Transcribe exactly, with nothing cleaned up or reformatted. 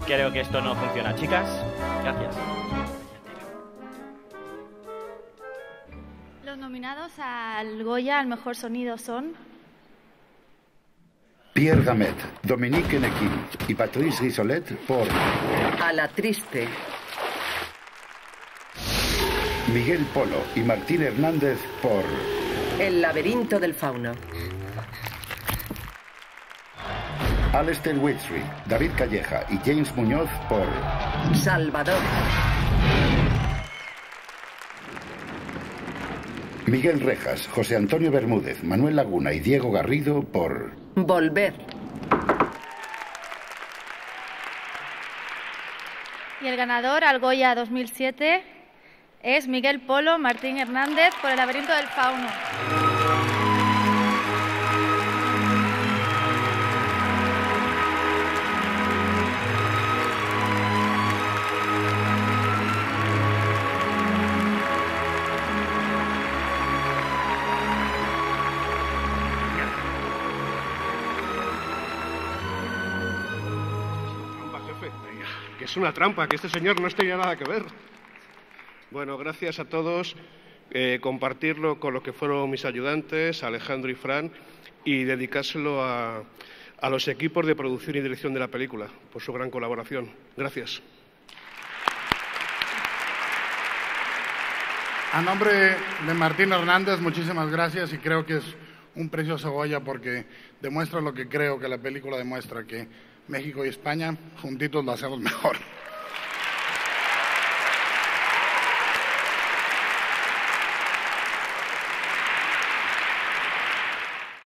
Creo que esto no funciona, chicas. Gracias. Los nominados al Goya al mejor sonido son Pierre Gamet, Dominique Nequin y Patrice Rissolet por A la triste. Miguel Polo y Martín Hernández por El laberinto del fauno. Alistair Whittree, David Calleja y James Muñoz por Salvador. Miguel Rejas, José Antonio Bermúdez, Manuel Laguna y Diego Garrido por Volver. y el ganador al Goya dos mil siete es Miguel Polo, Martín Hernández por El laberinto del fauno. Que es una trampa, que este señor no tenía nada que ver. Bueno, gracias a todos. Eh, compartirlo con los que fueron mis ayudantes, Alejandro y Fran, y dedicárselo a, a los equipos de producción y dirección de la película por su gran colaboración. Gracias. A nombre de Martín Hernández, muchísimas gracias y creo que es un precioso Goya porque demuestra lo que creo que la película demuestra, que México y España juntitos lo hacemos mejor.